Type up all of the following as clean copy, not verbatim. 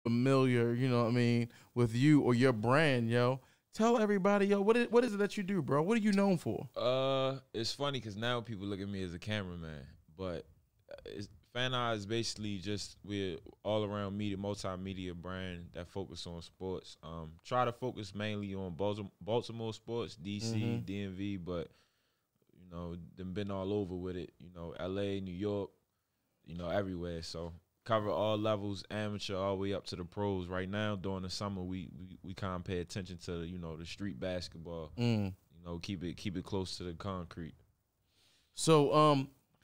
familiar, you know what I mean, with you or your brand, yo, tell everybody, yo, what is it that you do, bro? What are you known for? It's funny because now people look at me as a cameraman, but Fan-i is basically just we're all around media, multimedia brand that focus on sports. Try to focus mainly on Baltimore sports, DC, DMV, but you know, them been all over with it. You know, LA, New York, you know, everywhere. So cover all levels, amateur all the way up to the pros. Right now, during the summer, we kind of pay attention to, you know, the street basketball. You know, keep it close to the concrete. So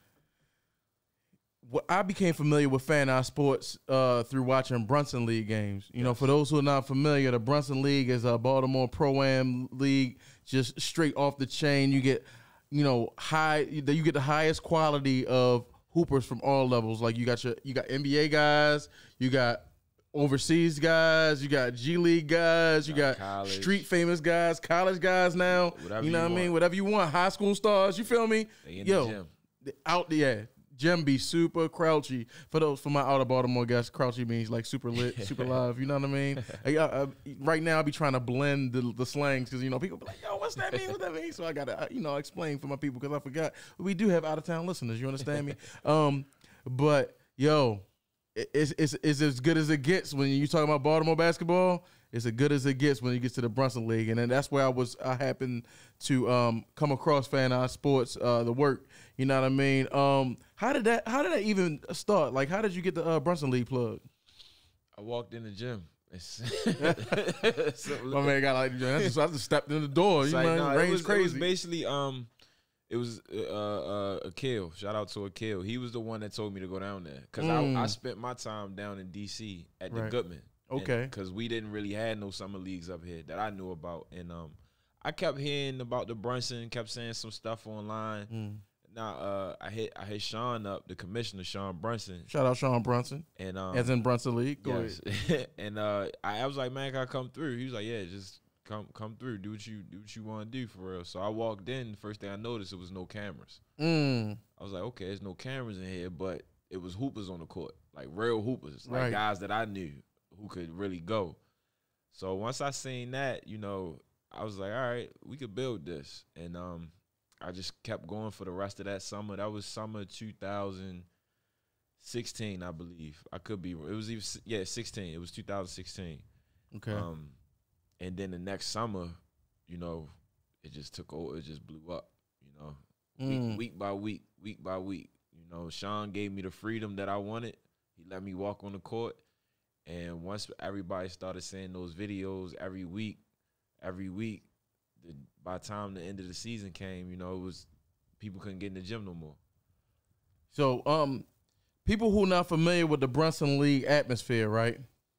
I became familiar with Fan-i-sports through watching Brunson League games. You know, for those who are not familiar, the Brunson League is a Baltimore Pro-Am league, just straight off the chain. You get, you know, you get the highest quality of hoopers from all levels. Like you got NBA guys, you got overseas guys, you got G League guys, you got college, street famous guys, college guys now. Whatever you know what I mean? Whatever you want, high school stars. You feel me? They in the gym. Out there. Gym be super crouchy. For my out of Baltimore guys, crouchy means like super lit, super live. You know what I mean? Right now, I be trying to blend the slangs because, you know, people be like, yo, what's that mean? What that mean? So I got to, you know, explain for my people because I forgot. We do have out of town listeners. You understand me? But yo, it's as good as it gets when you talk about Baltimore basketball. It's as good as it gets when you get to the Brunson League, and then that's where I happened to come across Fan-i-sports, the work. You know what I mean? How did that even start? Like, how did you get the Brunson League plug? I walked in the gym. My man got like, I just stepped in the door. You know, it was crazy. It was basically it was Akil. Shout out to Akil. He was the one that told me to go down there because I spent my time down in DC at the Goodman. Okay. Because we didn't really have no summer leagues up here that I knew about. And I kept hearing about the Brunson, kept saying some stuff online. Now I hit Sean up, the commissioner, Sean Brunson. Shout out Sean Brunson. And as in Brunson League. Go ahead. And I was like, man, can I come through? He was like, yeah, just come through. Do what you want to do for real. So I walked in. The first thing I noticed, it was no cameras. I was like, okay, there's no cameras in here, but it was hoopers on the court, like real hoopers, like guys that I knew who could really go. So once I seen that, you know, I was like, all right, we could build this. And I just kept going for the rest of that summer. That was summer 2016, I believe. I could be. It was even 16. It was 2016. Okay. And then the next summer, you know, it just took over. It just blew up. You know, week by week. You know, Sean gave me the freedom that I wanted. He let me walk on the court. And once everybody started seeing those videos every week, by the time the end of the season came, you know, it was people couldn't get in the gym no more. So, people who not familiar with the Brunson League atmosphere, right?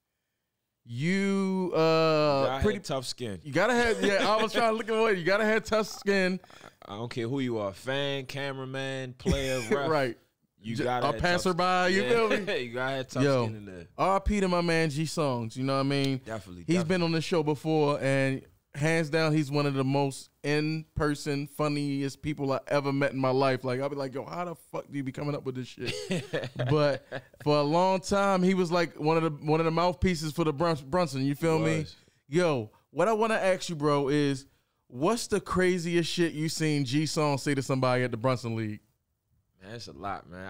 You pretty tough skin. You gotta have. Yeah, I was trying to look away. You gotta have tough skin. I don't care who you are, fan, cameraman, player, ref. Right. You got a passerby, you feel me? You gotta have tough skin in there. RP to my man G Songs, you know what I mean? Definitely. He's been on this show before, and hands down, he's one of the most in-person, funniest people I ever met in my life. Like, I'll be like, yo, how the fuck do you be coming up with this shit? But for a long time, he was like one of the mouthpieces for the Brunson, you feel me? Yo, what I want to ask you, bro, is what's the craziest shit you seen G Song say to somebody at the Brunson League? Man, it's a lot, man.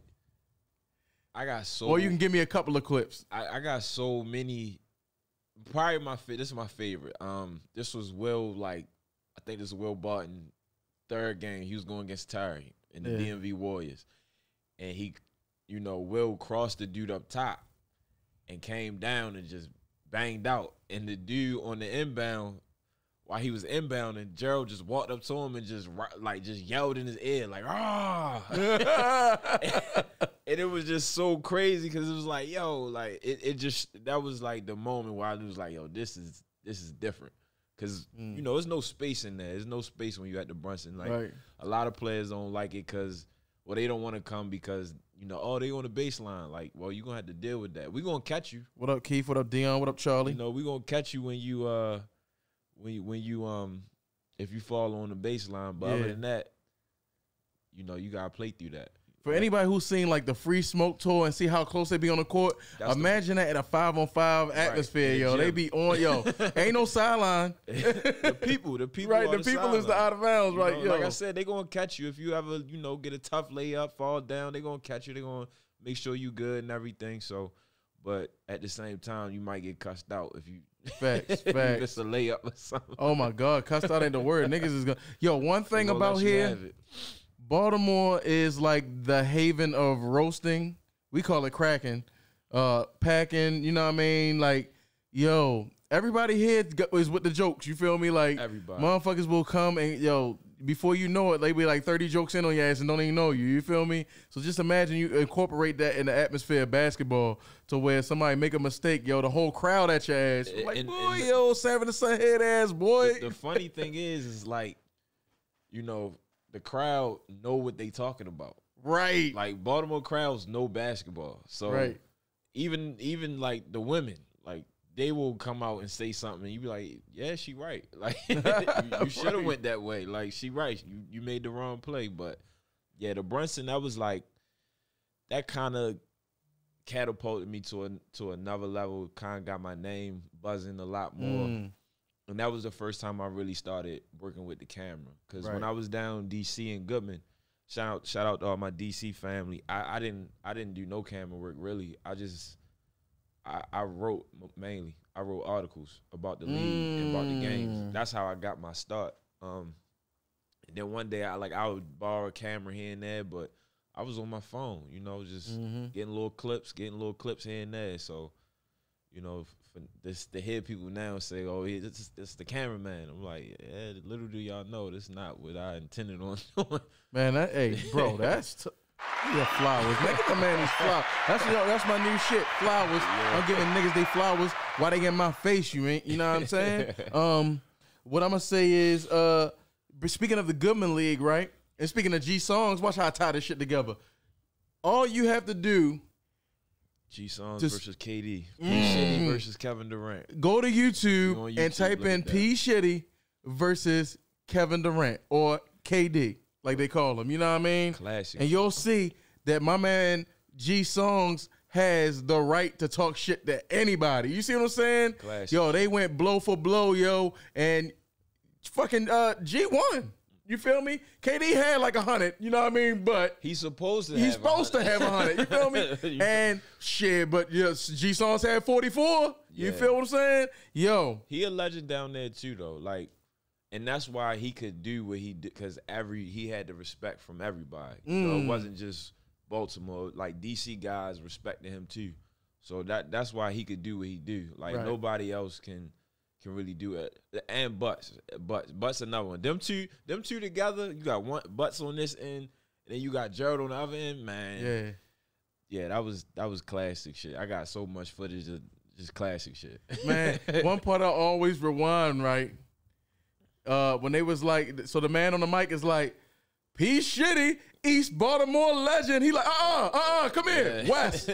I got so. Or you can give me a couple of clips. I got so many. Probably this is my favorite. This was I think this is Will Barton, third game. He was going against Terry in the DMV Warriors, and he, you know, Will crossed the dude up top and came down and just banged out, and the dude on the inbound. While he was inbounding, Gerald just walked up to him and just yelled in his ear like, ah. And it was just so crazy because it was like, yo, like that was like the moment where I was like, yo, this is different. Because, you know, there's no space in there. There's no space when you're at the Brunson. Like, a lot of players don't like it because, well, they don't want to come because, you know, oh, they on the baseline. Like, well, you're going to have to deal with that. We're going to catch you. What up, Keith? What up, Dion? What up, Charlie? You know, we're going to catch you when you if you fall on the baseline, but other than that, you know, you gotta play through that. For anybody who's seen like the Free Smoke tour and see how close they be on the court, imagine that at a 5-on-5 atmosphere, yo. They be on, yo. Ain't no sideline. the people, right? The people is the out of bounds, right? Yo. Like I said, they gonna catch you if you ever, get a tough layup, fall down. They gonna catch you. They gonna make sure you good and everything. So, but at the same time, you might get cussed out if you. Facts. If it's a layup or something. Oh my God, cussed out ain't the word. Niggas is gonna. Yo, one thing about here. Baltimore is like the haven of roasting. We call it cracking, packing. You know what I mean? Like, yo, everybody here is with the jokes. You feel me? Like, everybody. Motherfuckers will come and, yo, before you know it, they be like 30 jokes in on your ass and don't even know you. You feel me? So just imagine you incorporate that in the atmosphere of basketball to where somebody make a mistake, yo, the whole crowd at your ass. Like, boy, yo, Savin the Sun head ass, boy. The funny thing is like, the crowd know what they talking about. Right. Like Baltimore crowds know basketball. So right. even like the women, like they will come out and say something and you be like, yeah, she right. Like you should have went that way. Like she right. You made the wrong play. But yeah, the Brunson, that was like that kind of catapulted me to another level, kind of got my name buzzing a lot more. And that was the first time I really started working with the camera. Because when I was down in D.C. and Goodman, shout out to all my D.C. family. I didn't do no camera work really. I wrote mainly. I wrote articles about the league and about the games. That's how I got my start. And then one day I would borrow a camera here and there, but I was on my phone, just getting little clips here and there. So, for this to hear people now say, "Oh, it's the cameraman," I'm like, yeah, little do y'all know, this is not what I intended on doing. Man, hey, bro, that's yeah, flowers. Man, get the man these flowers. That's my new shit, flowers. Yeah. I'm giving niggas they flowers. Why they get in my face? You know what I'm saying? What I'm gonna say is, speaking of the Goodman League, right? And speaking of G Songs, watch how I tie this shit together. All you have to do. G Songs versus KD. P. Shitty versus Kevin Durant. Go to YouTube and type in P. Shitty versus Kevin Durant or KD, like they call him. You know what I mean? Classic. And you'll see that my man G Songs has the right to talk shit to anybody. You see what I'm saying? Classic. Yo, they went blow for blow, yo, and fucking G won. You feel me? KD had like 100, you know what I mean? But he's supposed to have 100, you feel me? And shit, but G Songs had 44. You feel what I'm saying? Yo. He a legend down there too, though. Like, and that's why he could do what he did, because he had the respect from everybody. It wasn't just Baltimore. Like DC guys respected him too. So that's why he could do what he do. Like nobody else can really do it. And Butts another one. Them two together, you got one Butts on this end, and then you got Gerald on the other end, man. Yeah, that was classic shit. I got so much footage of just classic shit. Man, one part I always rewind, right? When they was like, so the man on the mic is like, P. Shitty, East Baltimore legend. He like, come here, West.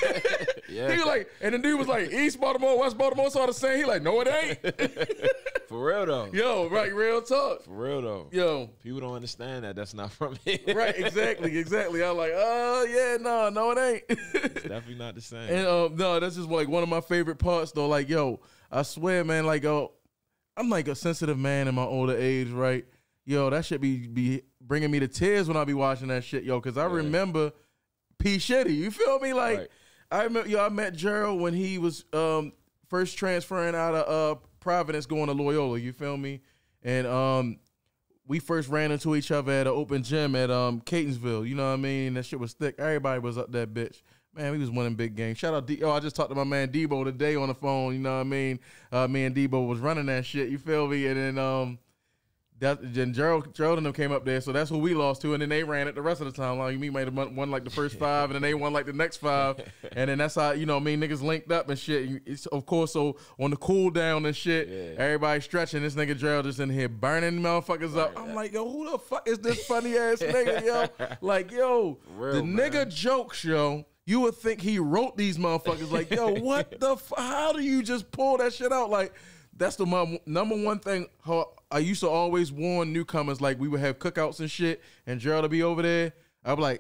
He was like, and the dude was like, East Baltimore, West Baltimore, it's all the same. He like, no, it ain't. For real though. Yo, right, real talk. For real though. Yo. People don't understand that. That's not from here. Right, exactly. I'm like, yeah, no, it ain't. It's definitely not the same. And no, that's just like one of my favorite parts though. Like, yo, I swear, man, like, I'm like a sensitive man in my older age, right? Yo, that shit be bringing me to tears when I be watching that shit, yo, because I remember P. Shitty. You feel me? Like, I met Gerald when he was first transferring out of Providence going to Loyola. You feel me? And we first ran into each other at an open gym at Catonsville. You know what I mean? That shit was thick. Everybody was up that bitch. Man, we was winning big games. Shout out I just talked to my man Debo today on the phone. You know what I mean? Me and Debo was running that shit. You feel me? And then then Gerald and them came up there, so that's who we lost to, and then they ran it the rest of the time. Like, me might have won like the first 5, and then they won like the next 5, and then that's how, niggas linked up and shit. It's, of course, so on the cool down and shit, everybody stretching. This nigga Gerald just in here burning motherfuckers up. I'm like, yo, who the fuck is this funny ass nigga, yo? Like, yo, the nigga jokes, yo. You would think he wrote these motherfuckers. Like, yo, what the how do you just pull that shit out? Like, that's the number one thing. I used to always warn newcomers, like we would have cookouts and shit, and Gerald would be over there. I'd be like,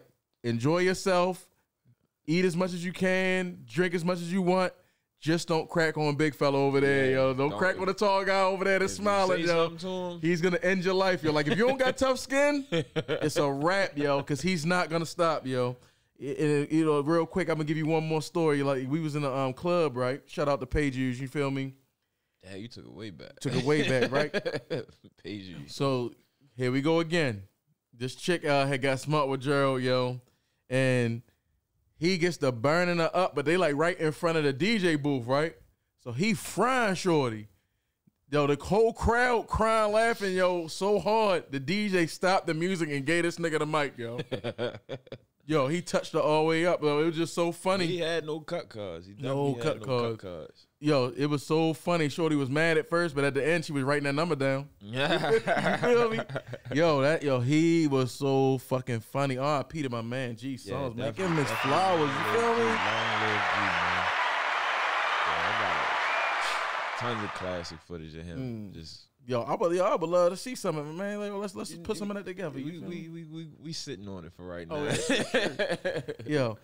enjoy yourself, eat as much as you can, drink as much as you want. Just don't crack on big fella over there, yo. Don't crack on the tall guy over there that's smiling, yo. He's gonna end your life, yo. Like if you don't got tough skin, it's a wrap, yo, because he's not gonna stop, yo. You know, real quick, I'm gonna give you one more story. Like we was in a club, right? Shout out to Page Use, you feel me? Yeah, you took it way back. Took it way back, right? Page Use. So here we go again. This chick had got smart with Gerald, yo, and he gets to burning her up, but they like right in front of the DJ booth, right? So he frying shorty. Yo, the whole crowd crying, laughing, yo, so hard. The DJ stopped the music and gave this nigga the mic, yo. Yo, he touched her all the way up, yo. It was just so funny. He had no cut cards. No cut cards. Yo, it was so funny. Shorty was mad at first, but at the end, she was writing that number down. You feel me? Yo, he was so fucking funny. R.I.P. to my man, G Songs, man. Give him his flowers. You feel me? Long live G, man. Yeah, I got tons of classic footage of him. Just I would love to see some of it, man. Like, let's put some of that together. We sitting on it for right now. Yo.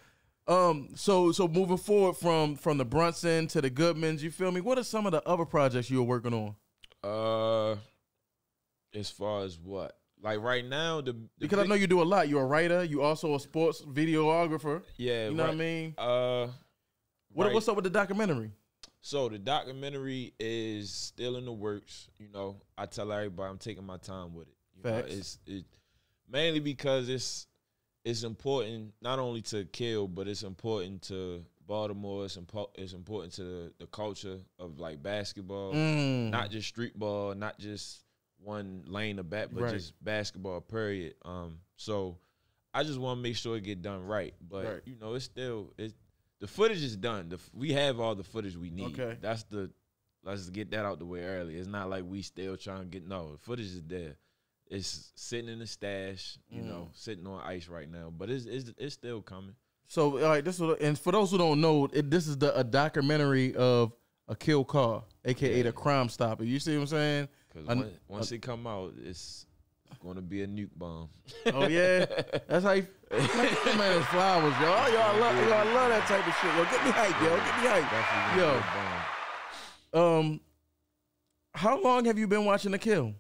So moving forward from the Brunson to the Goodmans, you feel me? What are some of the other projects you were working on? As far as what? Like right now, because I know you do a lot. You're a writer. You also a sports videographer. Yeah, you know what I mean. What's up with the documentary? So the documentary is still in the works. You know, I tell everybody I'm taking my time with it. Facts. It's mainly because it's important not only to kill, but it's important to Baltimore. It's important to the culture of like basketball, not just street ball, not just one lane of bat, but just basketball. Period. So I just want to make sure it get done right. But you know, the footage is done. We have all the footage we need. Okay, let's get that out the way early. It's not like we still trying to get the footage is there. It's sitting in the stash, you know, sitting on ice right now, but it's still coming. So, all right, and for those who don't know, this is a documentary of a kill car, aka the Crime Stopper. You see what I'm saying? Because once it come out, it's going to be a nuke bomb. Oh yeah, that's how you man his flowers, yo. I love that type of shit. Yo, get me hype, yo. Get me hype, yo. How long have you been watching The Kill?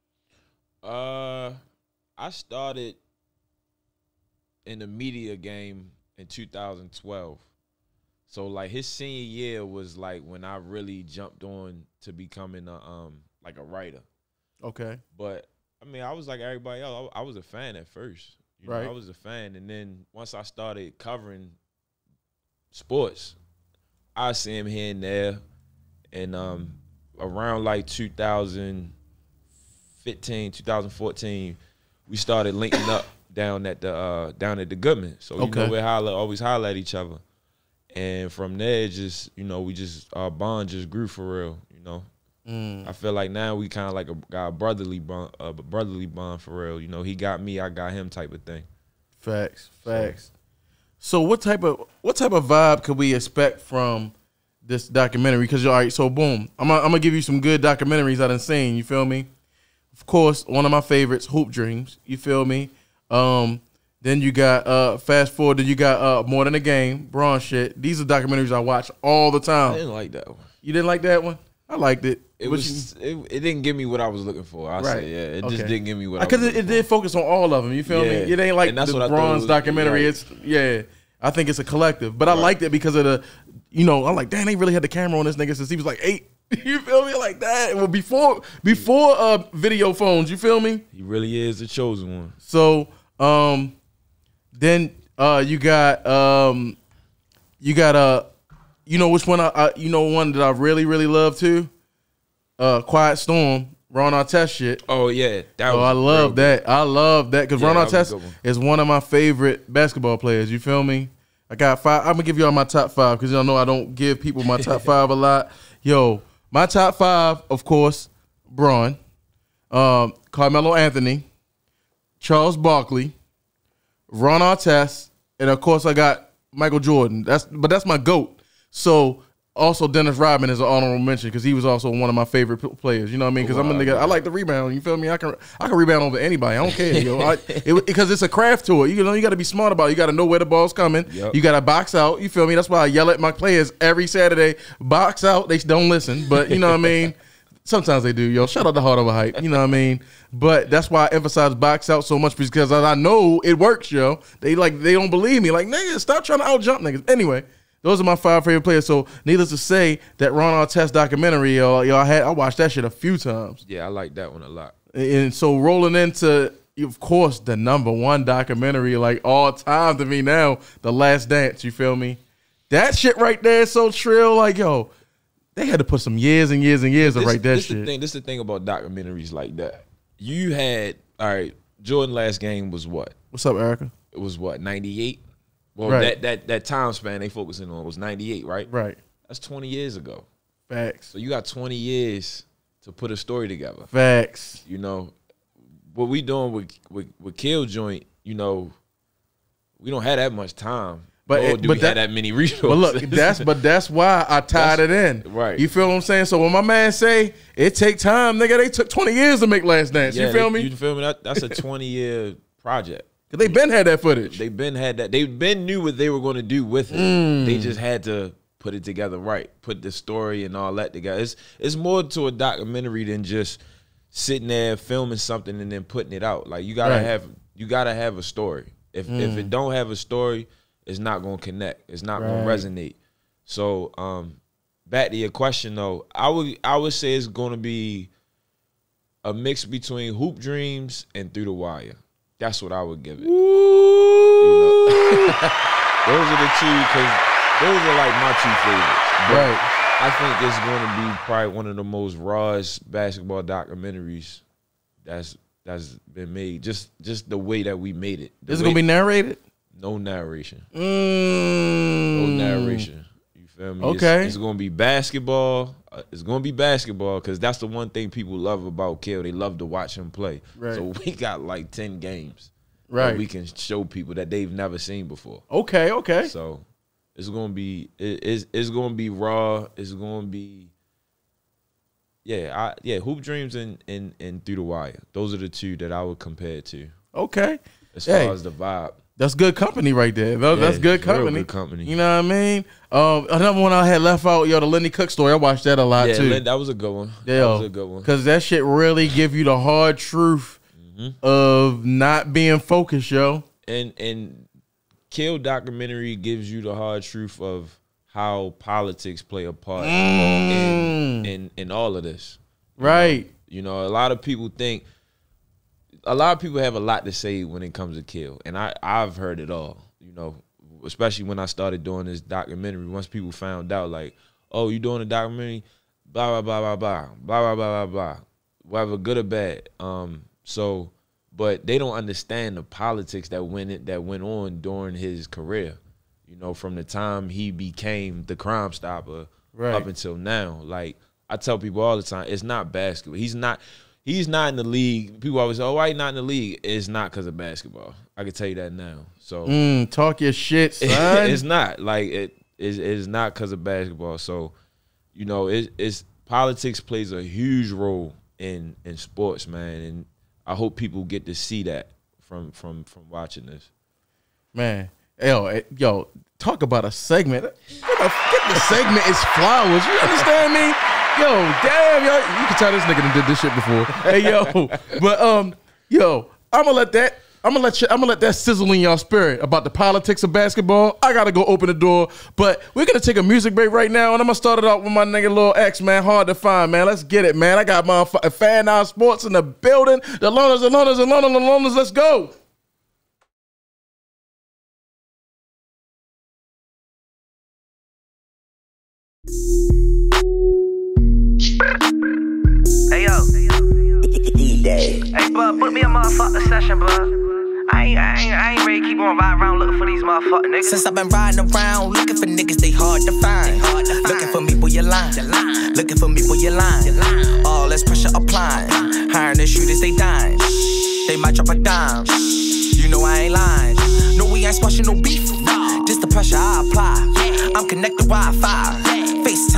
I started in the media game in 2012. So like his senior year was like when I really jumped on to becoming like a writer. Okay. But I mean, I was like everybody else. I was a fan at first. You know, I was a fan, and then once I started covering sports, I see him here and there, and around like 2015, 2014, we started linking up down at the Goodman. So you know, we always holler at each other, and from there, our bond just grew for real. You know, I feel like now we kind of like got a brotherly bond for real. You know, he got me, I got him, type of thing. Facts. So what type of vibe could we expect from this documentary? Because all right, so boom, I'm gonna give you some good documentaries I done seen. You feel me? Of course, one of my favorites, Hoop Dreams. You feel me? Then you got fast forward. Then you got More Than a Game, Braun shit. These are documentaries I watch all the time. I didn't like that one. You didn't like that one? I liked it. It didn't give me what I was looking for. I say, yeah, it just didn't give me what I was looking for. Because it did focus on all of them. You feel me? It ain't like the Braun's documentary. Right. I think it's a collective. But I liked it because of the, I'm like, damn, they really had the camera on this nigga since he was like 8. You feel me? Like that. Well, before video phones, you feel me? He really is the chosen one. So, then you got which one one that I really, really love too? Quiet Storm, Ron Artest shit. Oh yeah. I love that. I love that because Ron Artest is one of my favorite basketball players. You feel me? I got 5. I'm gonna give y'all my top 5 because y'all know I don't give people my top 5 a lot. Yo, my top 5, of course, Braun, Carmelo Anthony, Charles Barkley, Ron Artest, and of course I got Michael Jordan. That's my GOAT. So Also, Dennis Rodman is an honorable mention because he was also one of my favorite players. You know what I mean? Because I'm a nigga. I like the rebound. You feel me? I can rebound over anybody. I don't care, yo. Because it's a craft to it. You know, you got to be smart about it. You got to know where the ball's coming. Yep. You got to box out. You feel me? That's why I yell at my players every Saturday. Box out. They don't listen, but you know what I mean. Sometimes they do, yo. Shout out to Heart Over Hype. You know what I mean? But that's why I emphasize box out so much because I know it works, yo. They don't believe me. Like, nigga, stop trying to out jump niggas. Anyway. Those are my 5 favorite players. So, needless to say, that Ron Artest documentary, I watched that shit a few times. Yeah, I like that one a lot. And so, rolling into, of course, the #1 documentary, like all time to me now, The Last Dance. You feel me? That shit right there is so trill. Like, yo, they had to put some years and years and years to write that shit. This is the thing about documentaries like that. You had, all right, Jordan last game was what? What's up, Erica? It was what, 98? Well, right. that time span they focusing on was 98, right? Right. That's 20 years ago. Facts. So you got 20 years to put a story together. Facts. You know, what we doing with Kill Joint, you know, we don't have that much time. But we had that many resources. But look, that's why I tied it in. Right. You feel what I'm saying? So when my man say it take time, nigga, they took 20 years to make Last Dance. Yeah, you feel me? You feel me? That's a 20-year project. They been had that footage. They been had that. They been knew what they were going to do with it. They just had to put it together right, put the story and all that together. It's more to a documentary than just sitting there filming something and then putting it out. Like you gotta have a story. If it don't have a story, it's not gonna connect. It's not gonna resonate. So back to your question though, I would say it's gonna be a mix between Hoop Dreams and Through the Wire. That's what I would give it. You know? Those are the two, because those are like my 2 favorites. But right. I think it's going to be probably one of the most rawest basketball documentaries that's been made. Just the way that we made it. Is it going to be narrated? No narration. No narration. You feel me? Okay. It's going to be basketball. It's going to be basketball because that's the one thing people love about Kill. They love to watch him play. Right. So we got like 10 games that we can show people that they've never seen before. Okay, okay. So it's going to be it's going to be raw. It's going to be Hoop Dreams and Through the Wire. Those are the 2 that I would compare it to. Okay. As far as the vibe. That's good company right there. That's good company. Real good company. You know what I mean? Another one I had left out, the Lenny Cook story. I watched that a lot too. That was a good one. Yeah, that was a good one. Because that shit really give you the hard truth of not being focused, yo. And Kill documentary gives you the hard truth of how politics play a part in all of this. Right. You know, a lot of people have a lot to say when it comes to Kill, and I've heard it all, you know, especially when I started doing this documentary. Once people found out, like, oh, you doing a documentary, blah, blah, blah, blah, blah, blah, blah, blah, blah, whether good or bad. But they don't understand the politics that went on during his career, you know, from the time he became the Crime Stopper up until now. Like, I tell people all the time, it's not basketball. He's not in the league. People always say, oh, why he not in the league? It's not because of basketball. I can tell you that now. So talk your shit, son. It's not. Like, it is not because of basketball. So, you know, it's politics plays a huge role in sports, man. And I hope people get to see that from watching this. Man, yo, talk about a segment. Get the segment is flowers. You understand me? Yo, damn, yo, you can tell this nigga done did this shit before. Hey, yo, but yo, I'm gonna let that sizzle in y'all spirit about the politics of basketball. I gotta go open the door, but we're gonna take a music break right now, and I'm gonna start it out with my nigga Lil X, man. Hard to find, man. Let's get it, man. I got motherfucking Fan-i-sports in the building. The loners, let's go. Hey yo, hey bud, put me a motherfucking session, bud. I ain't ready to keep on riding around looking for these motherfucking niggas. Since I've been riding around looking for niggas, they hard to find. Looking for me, boy, you lying. Looking for me, boy, you lying. All this pressure applying. Hiring the shooters, they dying. They might drop a dime. You know I ain't lying. No, we ain't squashing no beef. Just the pressure I apply. I'm connected Wi-Fi. FaceTime.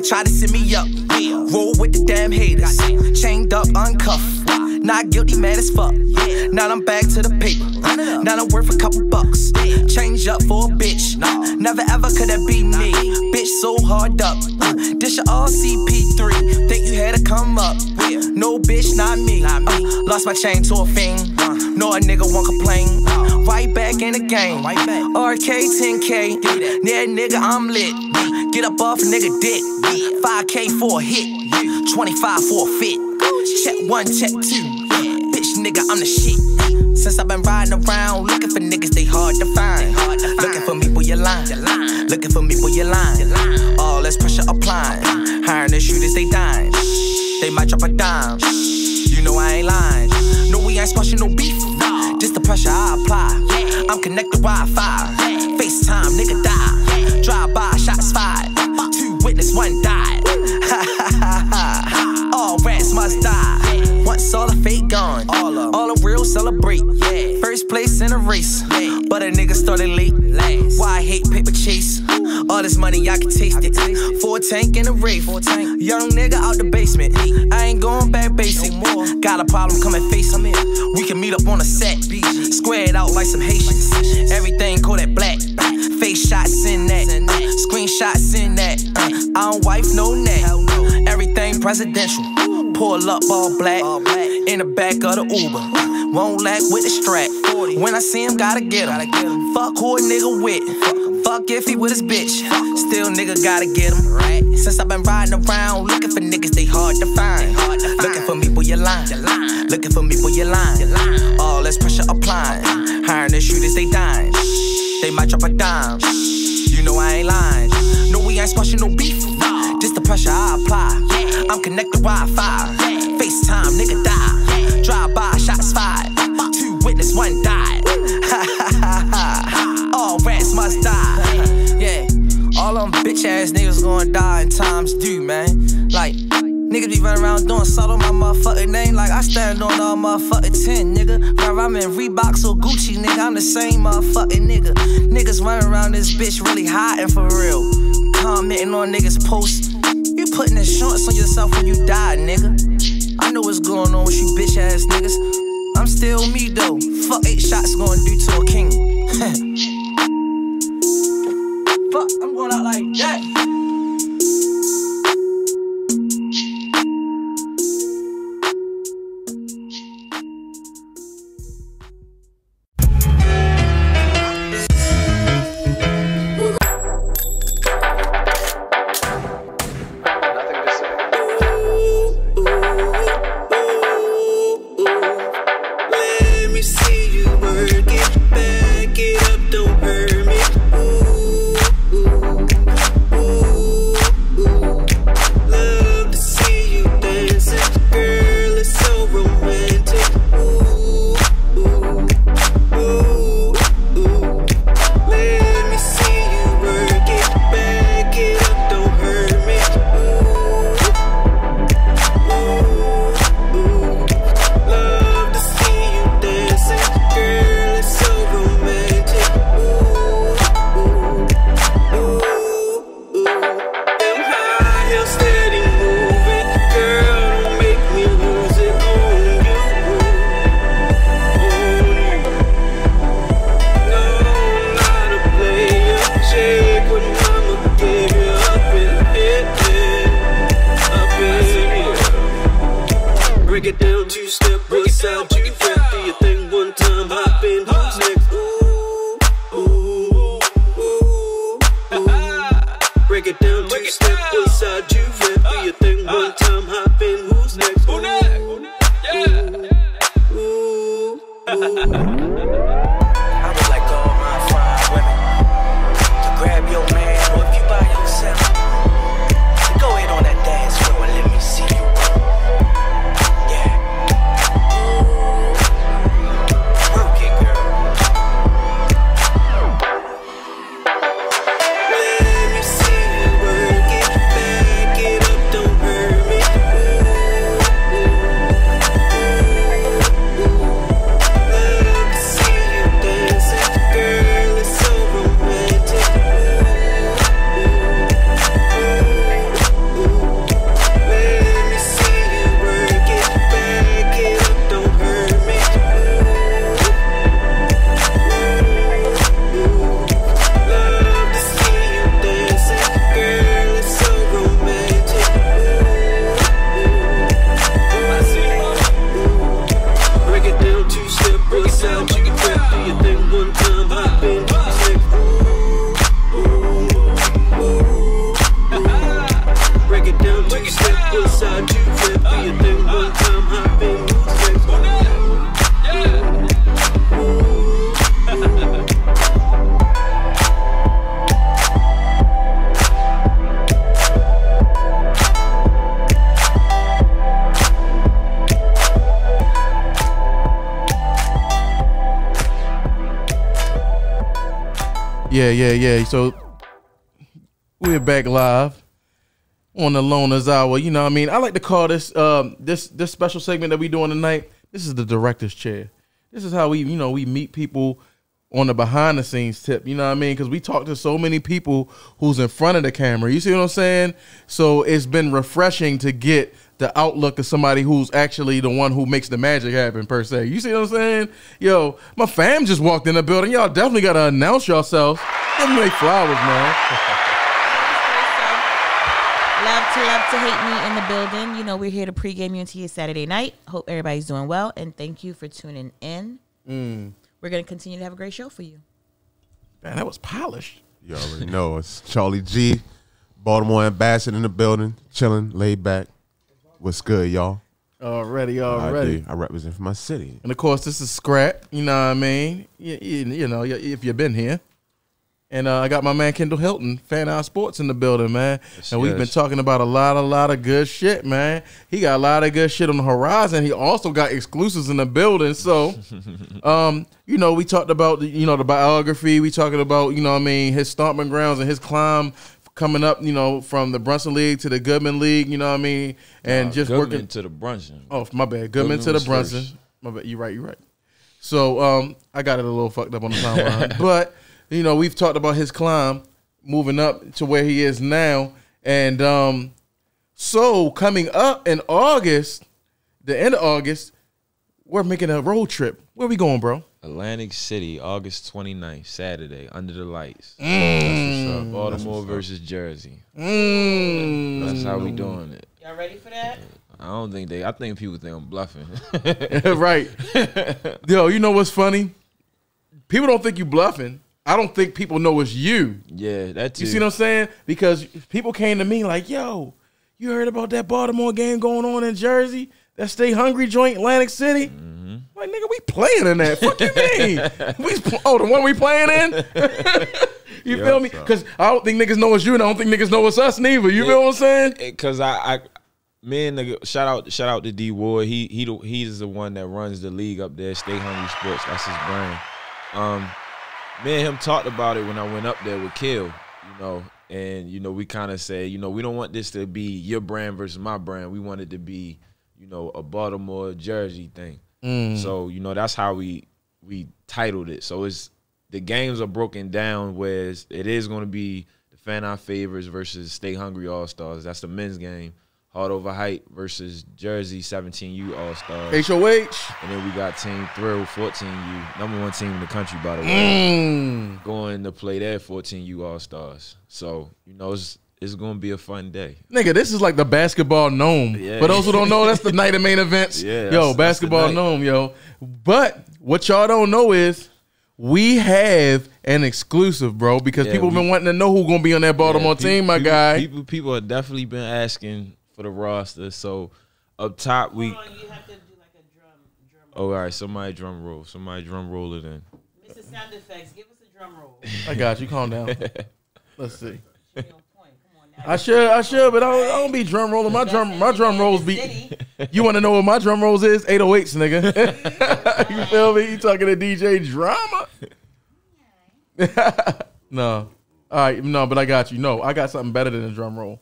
try to send me up. Roll with the damn haters. Chained up, uncuffed. Not guilty, mad as fuck. Now I'm back to the paper. Now I'm worth a couple bucks. Change up for a bitch. Never ever could that be me. Bitch so hard up. This your all CP3. Think you had to come up. No bitch, not me. Lost my chain to a fiend. No a nigga won't complain. Right back in the game. RK 10K. Yeah, nigga, I'm lit. Get up off a nigga dick. 5K for a hit. 25 for a fit. Check 1, check 2. Bitch, nigga, I'm the shit. Since I've been riding around looking for niggas, they hard to find. Looking for me, boy, you lying. Looking for me, boy, you lying. All this pressure applying. Hiring the shooters, they dying. They might drop a dime. You know I ain't lying. No, we ain't squashing no beef. Just the pressure I apply. I'm connected Wi-Fi. FaceTime, nigga die. Drive by, shots fired. 2 witness, 1 died. All rats must die. Once all the fake gone, all the real celebrate. First place in a race, but a nigga started late. Why I hate paper chase? All this money, I can taste it. 4 tank in a Wraith. Young nigga out the basement. I ain't going back basic. Got a problem, come and face me. We can meet up on a set. Squared out like some Haitians. Everything call that black. Face shots in that. Screenshots in that. I don't wife no neck. Everything presidential. Pull up all black. In the back of the Uber. Won't lack with the strap. When I see him, gotta get him. Fuck who a nigga with. Fuck if he with his bitch. Still nigga gotta get him. Since I've been riding around looking for niggas, they hard to find. Looking for me, boy, you lying. Looking for me, boy, you lying. All this pressure applying. Hiring the shooters, they dying. They might drop a dime. You know I ain't lying. No, we ain't squashing no beef. Just the pressure I apply. I'm connected Wi-Fi. FaceTime, nigga die. Drive by, shots fired. 2 witness, 1 died. All rats must die. Yeah, all them bitch ass niggas gonna die in times due, man. Like, niggas be running around doing salt on my motherfucking name. Like I stand on all motherfucking 10, nigga. Whether I'm in Reeboks or Gucci, nigga, I'm the same motherfucking nigga. Niggas running around this bitch really hiding for real. Commenting on niggas' posts. You putting insurance on yourself when you die, nigga. I know what's going on with you bitch ass niggas. I'm still me though. Fuck 8 shots gonna do to a king. Fuck, I'm going out like that. Yeah. So we're back live on the Loner's Hour. You know what I mean? I like to call this this special segment that we doing tonight, this is the director's chair. This is how we meet people on the behind the scenes tip. You know what I mean? Because we talk to so many people who's in front of the camera. You see what I'm saying? So it's been refreshing to get the outlook of somebody who's actually the one who makes the magic happen, per se. You see what I'm saying? Yo, my fam just walked in the building. Y'all definitely got to announce yourselves. Give me flowers, man. Love to hate me in the building. You know, we're here to pregame you into your Saturday night. Hope everybody's doing well, and thank you for tuning in. We're going to continue to have a great show for you. Man, that was polished. You already know. It's Charlie G, Baltimore ambassador in the building, chilling, laid back. What's good, y'all? Already. I represent for my city. And, of course, this is Scrap. You know what I mean? You know, if you've been here. And I got my man Kendall Hilton, Fan-i-sports in the building, man. And we've been talking about a lot of good shit, man. He got a lot of good shit on the horizon. He also got exclusives in the building. So, you know, we talked about, the biography. We talking about, his stomping grounds and his climb coming up, from the Brunson League to the Goodman League, you know what I mean? And just Goodman working to the Brunson. Oh, my bad. Goodman to the Brunson. First. My bad. You're right. So, I got it a little fucked up on the timeline. But, we've talked about his climb, moving up to where he is now. And so coming up in August, the end of August, we're making a road trip. Where we going, bro? Atlantic City, August 29th, Saturday, under the lights. That's what's up. Baltimore versus Jersey. That's how we doing it. Y'all ready for that? I think people think I'm bluffing. Right. Yo, you know what's funny? People don't think you bluffing. I don't think people know it's you. Yeah, that too. You see what I'm saying? Because people came to me like, yo, you heard about that Baltimore game going on in Jersey? That Stay Hungry joint, Atlantic City? Like, nigga, we playing in that. Fuck you mean? The one we playing in? You feel me? Because I don't think niggas know it's you, and I don't think niggas know it's us neither. You feel what I'm saying? Because me and the shout out to D Ward. He's the one that runs the league up there, Stay Hungry Sports. That's his brand. Me and him talked about it when I went up there with Kill, and we kind of say, we don't want this to be your brand versus my brand. We want it to be, a Baltimore Jersey thing. So, that's how we titled it. So the games are broken down, where it is going to be the Fan-i Favorites versus Stay Hungry All-Stars. That's the men's game. Hard Over Height versus Jersey 17U All-Stars. HOH. And then we got Team Thrill 14U, number one team in the country, by the way, going to play their 14U All-Stars. So, it's going to be a fun day. Nigga, this is like the basketball gnome. Yeah. For those who don't know, that's the night of main events. Yeah, basketball gnome, yo. But what y'all don't know is we have an exclusive, bro, because people have been wanting to know who's going to be on that Baltimore team, my guy. People have definitely been asking for the roster. So up top, you have to do like a drum roll. All right, somebody drum roll. Somebody drum roll it in. Mr. Sound Effects, give us a drum roll. I got you. Calm down. Let's see. I should, but I don't be drum rolling. My drum rolls be. You want to know what my drum rolls is? 808s, nigga. You feel me? You talking to DJ Drama? No. All right, no, but I got you. No, I got something better than a drum roll.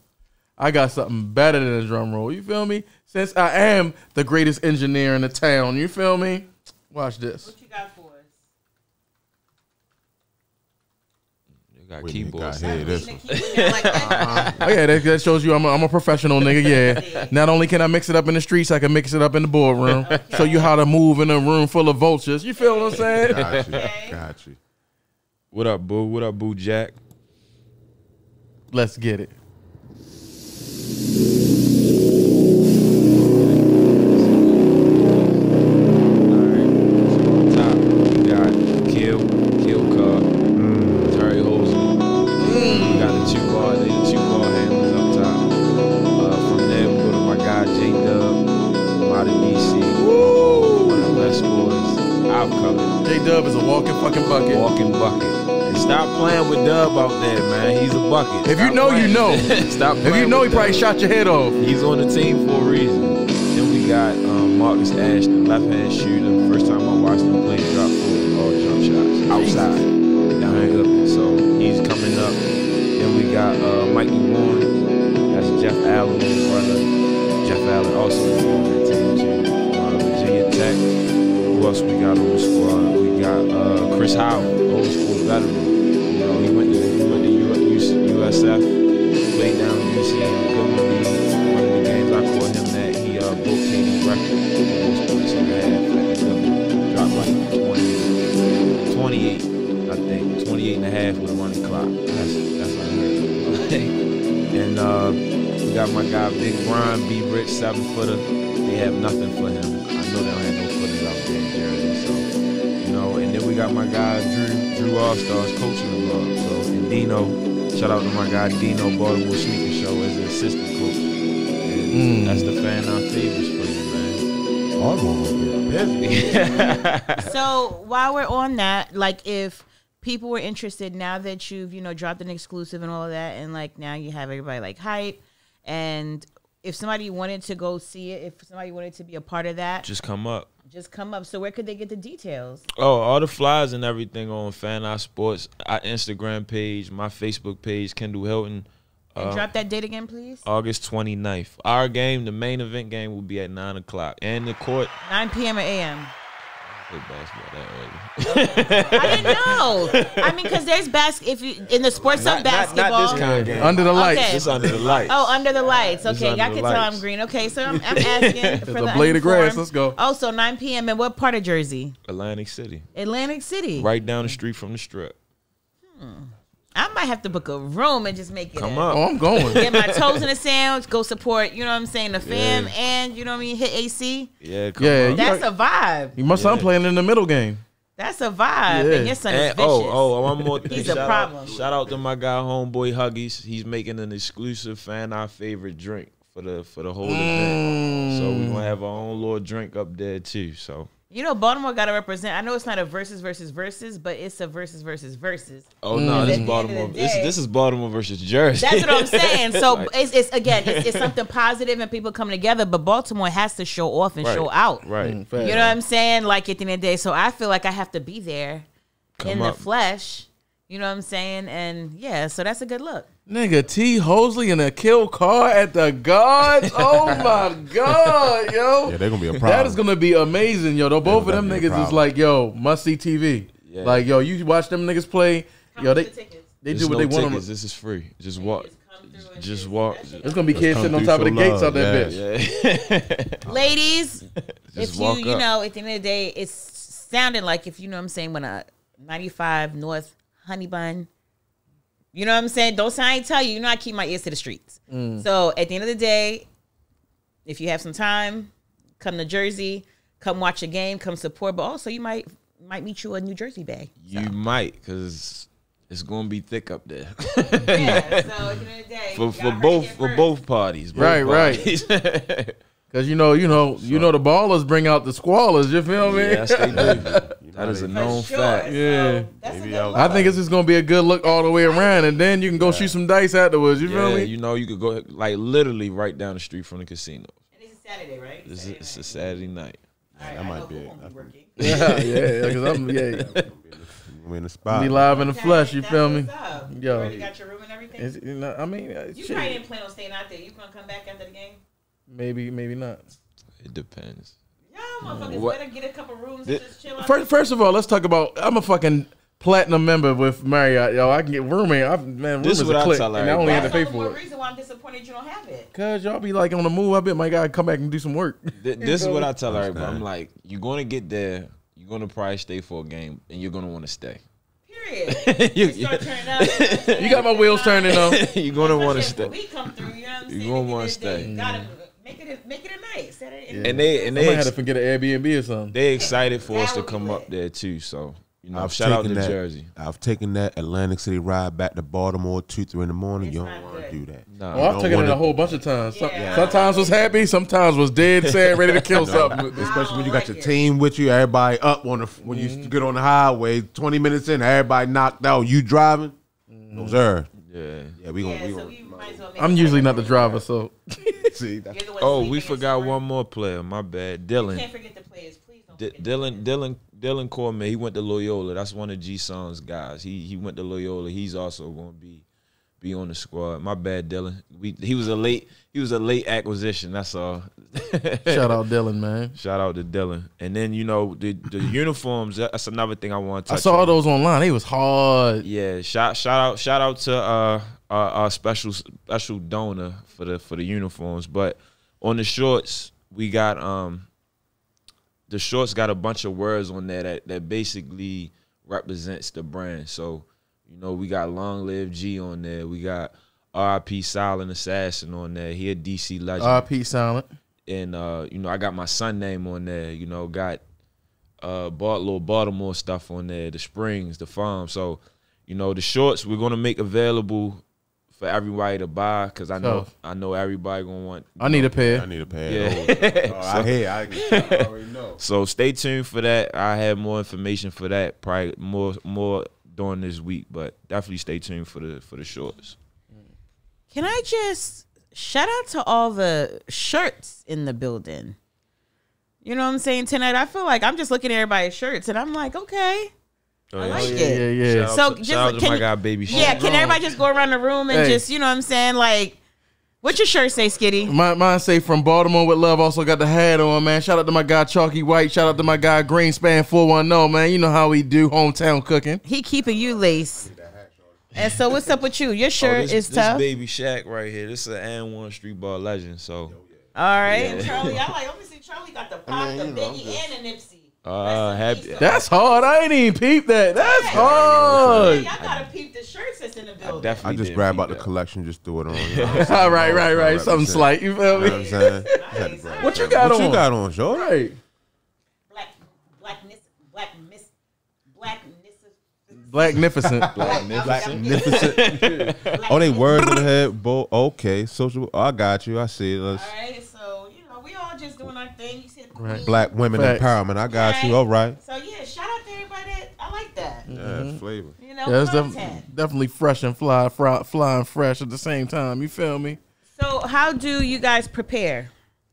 You feel me? Since I am the greatest engineer in the town, you feel me? Watch this. What you got for us? Got keyboards. Oh yeah, that shows you I'm a professional nigga. Yeah. Not only can I mix it up in the streets, I can mix it up in the boardroom. Okay. Show you how to move in a room full of vultures. You feel what I'm saying? Got you. What up, Boo? What up, Boo Jack? Let's get it. Dub is a walking fucking bucket. And stop playing with Dub out there, man. He's a bucket. If you know, you know. Stop playing. If you know, he probably shot your head off. He's on the team for a reason. Then we got Marcus Ashton, left-hand shooter. First time I watched him play drop football, jump shots outside. grand up. So he's coming up. Then we got Mikey Warren. That's Jeff Allen's brother. Jeff Allen also on that team too. Virginia Tech. Who else we got on the squad? We got Chris Howard, old school veteran. You know, he went to USF, played down in UC Goodman League. One of the games I caught him that he broke Katie's record. Most points in the half. Dropped like 28, I think. 28 and a half with a running clock. That's what I heard. And we got my guy Big Brian B. Rich, 7-footer. They have nothing for him. I know they don't have no footers out there in Jersey. So, you know, and then we got my guy Drew All-Stars coaching the vlog. So, and Dino, shout out to my guy Dino, Baltimore Sneaker Show as an assistant coach. And that's the Fan-i favorites for you, man. Baltimore busy. So while we're on that, like if people were interested now that you've, dropped an exclusive and all of that, and like now you have everybody like hype, and if somebody wanted to go see it, if somebody wanted to be a part of that, Just come up. So where could they get the details? Oh, all the flyers and everything on Fan-i-sports, our Instagram page, my Facebook page, Kendall Hilton. And drop that date again, please. August 29th. Our game, the main event game, will be at 9 o'clock. And the court. 9 p.m. or a.m. I play basketball that early. I didn't know. I mean, because there's in the sports of basketball. Not this kind of game. Under the lights. Okay. It's under the lights. Oh, under the lights. It's Okay, under y'all the can tell lights. I'm green. Okay, so I'm asking for There's the a blade of grass. uninformed. Let's go. Oh, so 9 p.m. in what part of Jersey? Atlantic City. Atlantic City. Right down the street from the strip. I might have to book a room and just make it. Come a- up. Oh, I'm going. Get my toes in the sand, go support, you know what I'm saying, the fam, and, you know what I mean, hit AC. Yeah, come Yeah, up. That's a vibe. My son playing in the middle game. That's a vibe. Yeah. And your son is And, vicious. one more thing. He's a Shout problem. Out, shout out to my guy, Homeboy Huggies. He's making an exclusive Fan-i favorite drink for the whole event. So we're gonna have our own little drink up there too. So You know, Baltimore got to represent. I know it's not a versus, but it's a versus. oh no, this At the Baltimore. end of the day- This is Baltimore versus Jersey. That's what I'm saying. So Like- it's something positive and people come together, but Baltimore has to show off and Right, show out. right. You know what I'm saying? Like at the end of the day. So I feel like I have to be there in Come up. the flesh. You know what I'm saying? And yeah, so that's a good look. Nigga, T. Hosley in a kill car at the guards. Oh my God, yo. Yeah, they're gonna be a problem. That is gonna be amazing, yo. Though both of them definitely a niggas is problem. like, yo, must see TV. Yeah. Like, yo, you watch them niggas play. Yo, they There's do what no they want. tickets. This is free. Just walk. Just walk. There's gonna be kids come sitting on through top of the show gates love, out that yeah. bitch. Yeah. Ladies, Just if walk you up. know, at the end of the day, it's sounding like, if you know what I'm saying, when a 95 North Honey Bun, you know what I'm saying? Don't say I ain't tell you. You know I keep my ears to the streets. So at the end of the day, if you have some time, come to Jersey, come watch a game, come support. But also you might meet you a New Jersey bag. You might, because it's gonna be thick up there. Yeah. So at the end of the day, for both parties. Right, right. parties. Cause you know the ballers bring out the squallers. You feel me? Yes, they do. That is a known fact. Yeah. That's a Maybe good I'll- look. I think it's just gonna be a good look all the way around, and then you can go shoot some dice afterwards. You feel Yeah, me? you know, you could go like literally right down the street from the casino. And it's a Saturday, right? It's a Saturday night. That might be it. yeah. Cause I'm We in the spot. be live in the flesh. You feel me? You Yo. already got your room and everything? I mean, You shit. probably didn't plan on staying out there. You gonna come back after the game? Maybe not. It depends. Y'all motherfuckers What? better get a couple rooms Thi- and just chill out. First of all, let's talk about. I'm a fucking platinum member with Marriott, yo. I can get roommate. Room This is is what a I click, tell and I only had to That's pay the for more it. reason why I'm disappointed you don't have it. Cause y'all be like on the move. I bet my guy come back and do some work. This is what I tell everybody. I'm like, you're gonna get there. You're gonna probably stay for a game, and you're gonna want to stay. Period. You- Start turning up. You got my wheels turning though. You're gonna want to Especially stay. if we come through, you know what I'm You saying? gonna At the wanna end of the day, stay. you gotta make it a night. Set it in. And they I might have ex- to forget an Airbnb or something. they excited for That us to would be come lit. up there too. So you know, I've shout out to taken that- Jersey. I've taken that Atlantic City ride back to Baltimore 2-3 in the morning. It's you not don't want to good. do that. Nah. Oh, I've don't taken it wanna- a whole bunch of times. Yeah. Sometimes was happy, sometimes was dead, sad, ready to kill something. Especially when you got your like it. team with you, everybody up on the when you get on the highway. 20 minutes in, everybody knocked out. You driving? No sir. Yeah. Yeah, we Yeah, gonna. so we might as well make I'm it usually happen. not the driver, so See, You're the one Oh, sleeping we in forgot some room. one more player. My bad. You Dylan. can't forget the players. Please don't forget the players. Dylan Cormier. He went to Loyola. That's one of G-Son's guys. He went to Loyola. He's also going to be on the squad. My bad, Dylan. He was a late acquisition. That's all. Shout out Dylan, man. Shout out to Dylan. And then the uniforms. That's another thing I want to touch I saw on. those online. They was hard. Yeah, shout out to our special donor for the uniforms. But on the shorts, we got the shorts got a bunch of words on there that basically represents the brand. So, we got Long Live G on there. We got R.I.P. Silent Assassin on there. He a DC legend. R.P. Silent. And I got my son name on there. Got little Baltimore stuff on there, the Springs, the farm. So, the shorts we're gonna make available for everybody to buy because I know everybody gonna want. I need a pair. I need a pair. Yeah. I already know. So stay tuned for that. I have more information for that, probably more during this week, but definitely stay tuned for the shorts. Can I just shout out to all the shirts in the building? You know what I'm saying tonight? I feel like I'm just looking at everybody's shirts and I'm like, okay, I like it. Yeah. Shout out to my guy, Baby Shaq. Yeah, can everybody just go around the room and just, you know what I'm saying? Like, what's your shirt say, Skitty? Mine say from Baltimore with love. Also got the hat on, man. Shout out to my guy Chalky White. Shout out to my guy Greenspan 410, man. You know how we do hometown cooking. He keeping you lace. And so what's up with you? Your shirt is tough. This Baby Shaq right here. This is an N1 street ball legend. So, all right, and Charlie, let me see. Charlie got the pop, the Biggie, and the Nipsey. That's hard. I ain't even peeped that. That's hard. Y'all gotta peep the shirts that's in the building. I just grabbed out the collection, just threw it on. All right. Something slight. You feel me? You know what I'm saying? Nice. What you got on? What you got on, Joe? Right. Blacknificent. Oh, they words in the head. Okay, social. I got you. I see it. All right, so we all just doing our thing. You said Right. Black women Facts. empowerment. I got you. All right. So yeah, shout out to everybody. I like that. Yeah, flavor. Yeah, it's Content. definitely fresh and flying fresh at the same time. You feel me? So how do you guys prepare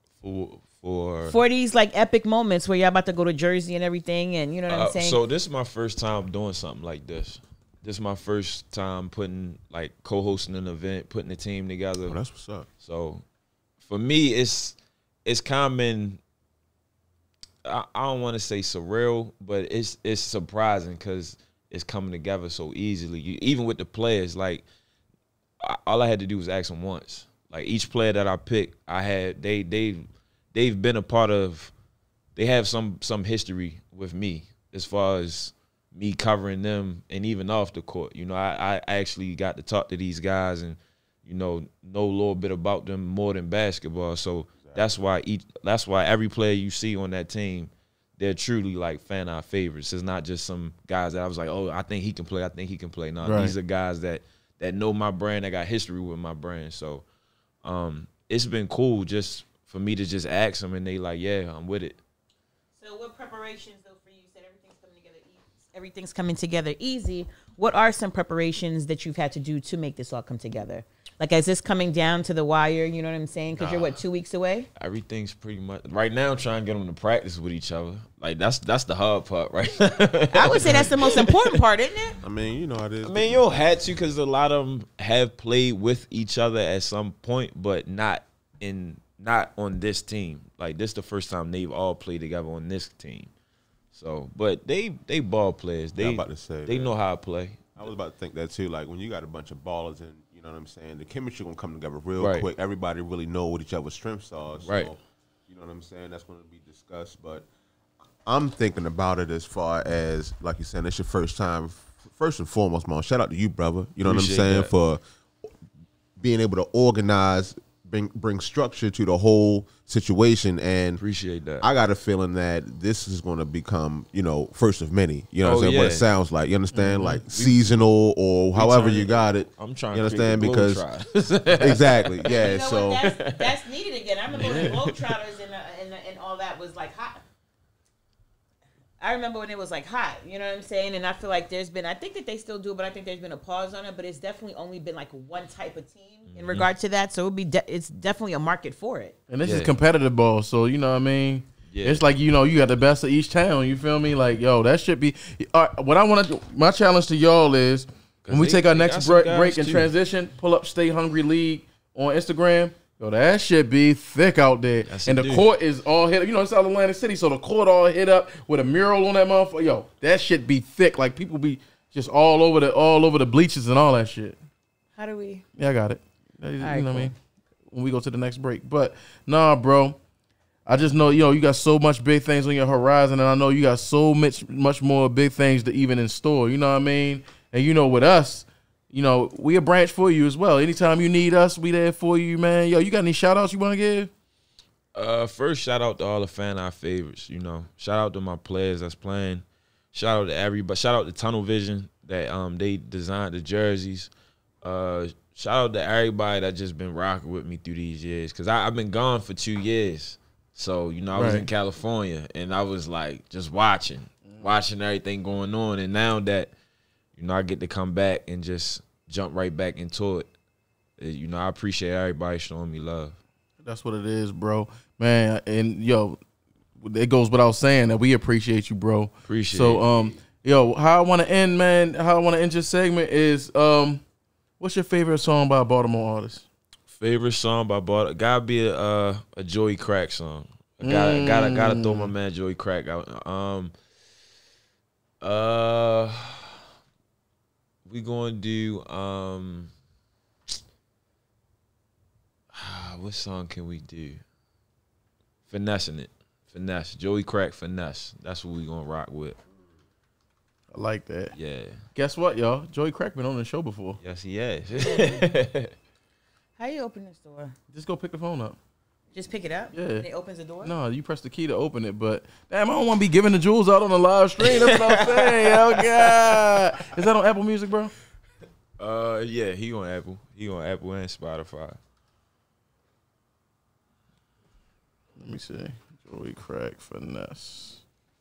for these like epic moments where y'all about to go to Jersey and everything, and you know what I'm saying? So this is my first time doing something like this. This is my first time co-hosting an event, putting a team together. Oh, that's what's up. So for me, it's kind of been, I don't want to say surreal, but it's surprising because it's coming together so easily. Even with the players, like all I had to do was ask them once. Like each player that I picked, they've been a part of. They have some history with me as far as me covering them, and even off the court. I actually got to talk to these guys and know a little bit about them more than basketball. So that's why every player you see on that team, they're truly like Fan-i favorites. It's not just some guys that I was like, oh, I think he can play. I think he can play. No, Right. These are guys that know my brand, that got history with my brand. So it's been cool just for me to just ask them, and they like, yeah, I'm with it. So what preparations though for you? You said everything's coming together easy. What are some preparations that you've had to do to make this all come together? Like, is this coming down to the wire? You know what I'm saying? Because you're 2 weeks away. Everything's pretty much right now. Trying to get them to practice with each other. Like that's the hard part, right? I would say that's the most important part, isn't it? I mean, it is. I mean, you don't have to because a lot of them have played with each other at some point, but not on this team. Like this, the first time they've all played together on this team. So, but they ball players. I'm about to say they that. know how to play. I was about to think that too. Like when you got a bunch of ballers and you know what I'm saying, the chemistry gonna come together real Right. quick. Everybody really know what each other's strengths are. So, Right. You know what I'm saying? That's going to be discussed. But I'm thinking about it as far as, like you said, it's your first time. First and foremost, man, shout out to you, brother. You know Appreciate what I'm saying? that. For being able to organize, bring structure to the whole situation. And Appreciate that. I got a feeling that this is going to become, first of many. You know what I'm saying? yeah. What it sounds like. You understand? Like seasonal or however you got it. I'm trying You to understand? create Because the Globetrotters. exactly. Yeah. You know So what? That's needed again. I remember when Globetrotters and all that was like hot. I remember when it was like hot, you know what I'm saying? And I feel like I think that they still do, but I think there's been a pause on it. But it's definitely only been like one type of team in regard to that. So it's definitely a market for it. And this is competitive ball, so you know what I mean. Yeah. It's like, you know, you got the best of each town. You feel me? Like, yo, that should be. What I want to. My challenge to y'all is when we take our next break and transition, pull up Stay Hungry League on Instagram. Yo, that shit be thick out there. And the court is all hit up. You know, it's South Atlantic City, so the court all hit up with a mural on that motherfucker. Yo, that shit be thick. Like, people be just all over the bleachers and all that shit. How do we? Yeah, I got it. You know what I mean? When we go to the next break. But, nah, bro. I just know, you know, you got so much big things on your horizon, and I know you got so much more big things to even in store. You know what I mean? And, you know, with us, you know, we a branch for you as well. Anytime you need us, we there for you, man. Yo, you got any shout-outs you want to give? First, shout out to all the Fan-i favorites, you know. Shout out to my players that's playing. Shout out to everybody. Shout out to Tunnel Vision that they designed the jerseys. Shout out to everybody that just been rocking with me through these years. Because I've been gone for 2 years. So, you know, I was in California, and I was, like, just watching everything going on. And now that, you know, I get to come back and just jump right back into it. You know, I appreciate everybody showing me love. That's what it is, bro. Man, and, yo, it goes without saying that we appreciate you, bro. Appreciate it. Yo, how I want to end, man, how I want to end your segment is, what's your favorite song by a Baltimore artist? Favorite song by Baltimore? Gotta be a Joey Crack song. Gotta throw my man Joey Crack out. We gonna do what song can we do? Finessing It. Finesse. Joey Crack Finesse. That's what we gonna rock with. I like that. Yeah. Guess what, y'all? Joey Crack been on the show before. Yes, he has. How you open this door? Just go pick the phone up. Just pick it up? Yeah. And it opens the door? No, you press the key to open it, but damn, I don't want to be giving the jewels out on the live stream. That's what I'm saying. Oh, God. Is that on Apple Music, bro? Yeah, he on Apple. He on Apple and Spotify. Let me see. Joey Crack Finesse.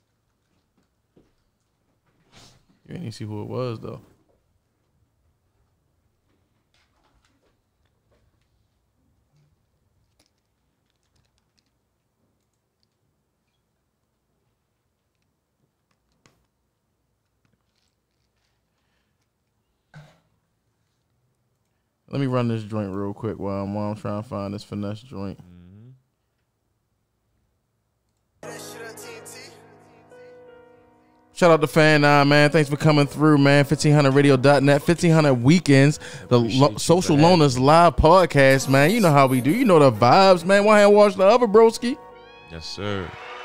You didn't even see who it was, though. Let me run this joint real quick while I'm trying to find this finesse joint. Shout out to Fan-i, man. Thanks for coming through, man. 1500radio.net, 1500 Weekends, the Social Loners live podcast, man. You know how we do. You know the vibes, man. One hand wash the other, broski. Yes, sir.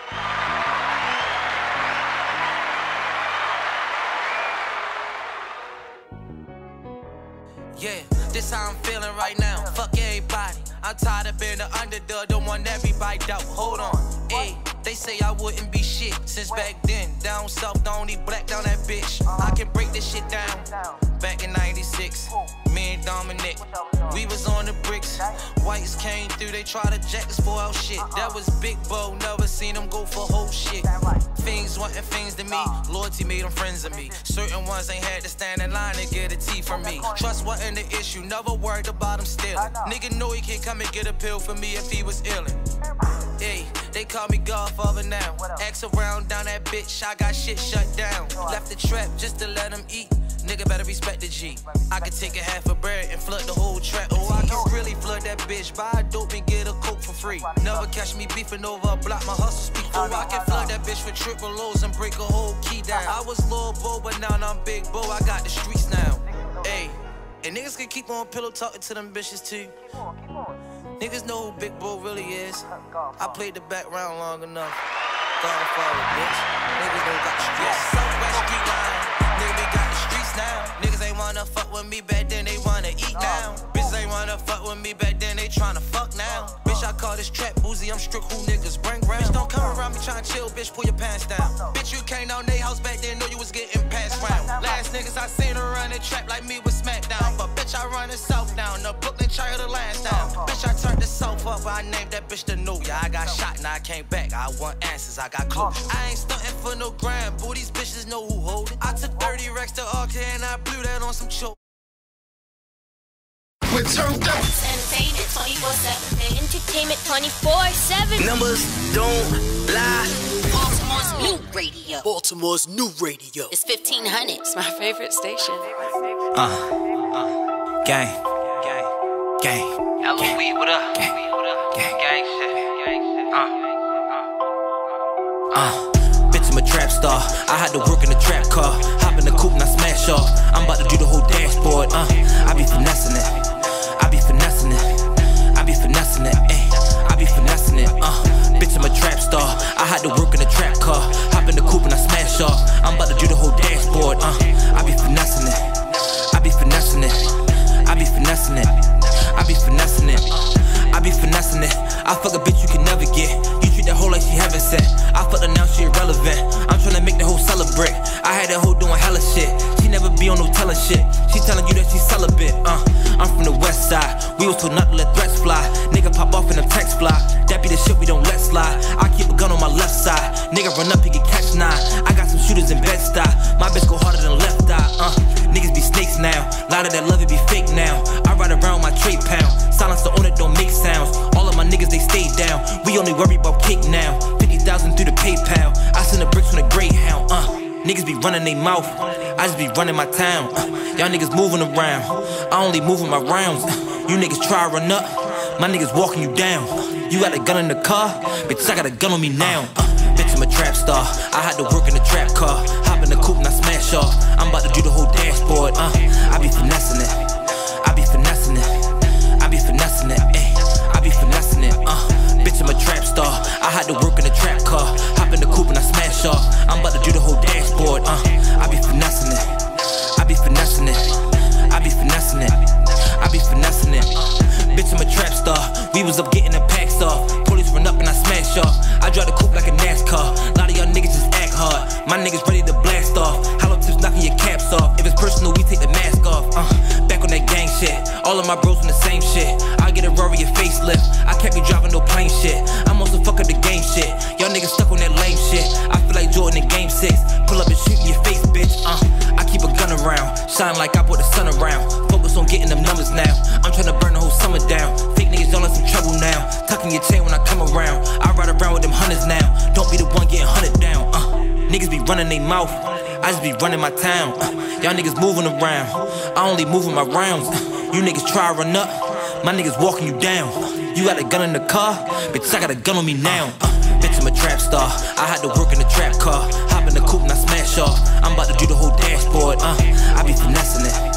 Yeah, this how I'm feeling right now. Fuck everybody. I'm tired of being the underdog, don't want everybody doubt. Hold on, ayy. They say I wouldn't be shit since back then. Down south, the only black down that bitch. I can break this shit down. Back in 96, me and Dominic, we was on the bricks. Whites came through, they tried to jack us for our shit. That was Big Bo, never seen them go for whole shit. Things wanting things to me, loyalty made them friends of me. Certain ones ain't had to stand in line and get a tea from me. Trust wasn't the issue, never worried about him stealing. Nigga know he can't come and get a pill for me if he was illin'. Hey, they call me Godfather now. Axe around down that bitch, I got shit shut down. Left the trap just to let him eat. Nigga better respect the G. I could take a half a bread and flood the whole trap. Oh, I can really flood that bitch. Buy a dope and get a coke for free. Never catch me beefing over a block, my hustle speak for me. I can flood that bitch for triple O's and break a whole key down. I was Lil Bo, but now I'm Big Bo. I got the streets now. Hey, and niggas can keep on pillow talking to them bitches too. Niggas know who Big Bo really is. I played the background long enough. Godfather, bitch. Niggas know got the streets. Southwest street line. Nigga, we got the streets now. Niggas ain't wanna fuck with me back then, they wanna eat now. Bitches ain't wanna fuck with me back then, they tryna fuck now. Bitch, I call this trap boozy, I'm strict who niggas bring round. Bitch, don't come around me tryna chill, bitch, pull your pants down. Bitch, you came down they house back then, know you was getting passed round. Last niggas I seen her run the trap like me with Smackdown. But bitch, I run the South down, the Brooklyn child the last down. Bitch, I turned the South up, I named that bitch the New. Yeah, I got shot and I came back, I want answers, I got clues. I ain't stunting for no grind. Boo, these bitches know who hold it. I took 30 racks to Arca and I blew that on some choke. We're turned up. Entertainment 24/7. Entertainment 24/7. Numbers don't lie. Baltimore's new radio. Baltimore's new radio. It's 1500. It's my favorite station. Gang. Halloween, what up? Gang. Gang shit. Bitch, I'm a trap star. I had to work in a trap car. Hop in the coupe and I smash off. I'm about to do the whole dashboard. I be finessing it. I be finessing it. Bitch, I'm a trap star. I had to work in a trap car. Hop in the coupe and I smash off. I'm about to do the whole dashboard. I be finessing it. I be finessing it. I fuck a bitch you can never get. You treat that hoe like she heaven sent. I fuck her now, she irrelevant. I'm tryna make the hoe celebrate. I had that hoe doing hella shit. She never be on no telling shit. She telling you that she celibate. I'm from the west side. We was told not to let threats fly. Nigga pop off in them text fly. That be the shit we don't let slide. I keep a gun on my left side. Nigga run up, he can catch 9. I got some shooters in Bed-Stuy. My bitch go harder than left eye. Niggas be snakes now. Lot of that love it be fake now. I ride around my trade pound. Silence the owner don't make sounds. All of my niggas they stay down. We only worry about cake now. 50,000 through the PayPal. I send the bricks on a Greyhound. Niggas be running they mouth. I just be running my town. Y'all niggas moving around. I only moving my rounds. You niggas try to run up. My niggas walking you down. You got a gun in the car? Bitch, I got a gun on me now. Bitch, I'm a trap star. I had to work in a trap car. Hop in the coupe and I smash off. I'm about to do the whole dashboard. I be finessing it. Bitch, I'm a trap star. I had to work in a trap car. Hop in the coupe and I smash off. I'm about to do the whole dashboard. I be finessing it. Bitch, I'm a trap star. We was up getting the packs off. Police run up and I smash off. I drive the coupe like a NASCAR. Lot of y'all niggas just act hard. My niggas ready to blast off. Hollow tips knocking your caps off. If it's personal, we take the mask off. Back on that gang shit. All of my bros on the same shit. I get a Rory a facelift. I can't be driving no plane shit. I'm also fuck up the game shit. Y'all niggas stuck on that lame shit. I feel like Jordan in game 6. Pull up and shoot in your face, bitch. I keep a gun around. Shine like I put the sun around. Focus on getting them numbers now. I'm tryna burn the whole summer down. Fake niggas y'all in some trouble now. Tucking your chain when I come around. I ride around with them hunters now. Don't be the one getting hunted down. Niggas be running they mouth. I just be running my town. Y'all niggas moving around. I only moving my rounds. You niggas try to run up. My niggas walking you down. You got a gun in the car? Bitch, I got a gun on me now. Bitch, I'm a trap star. I had to work in a trap car. Hop in the coupe and I smash off. I'm about to do the whole dashboard. I be finessing it.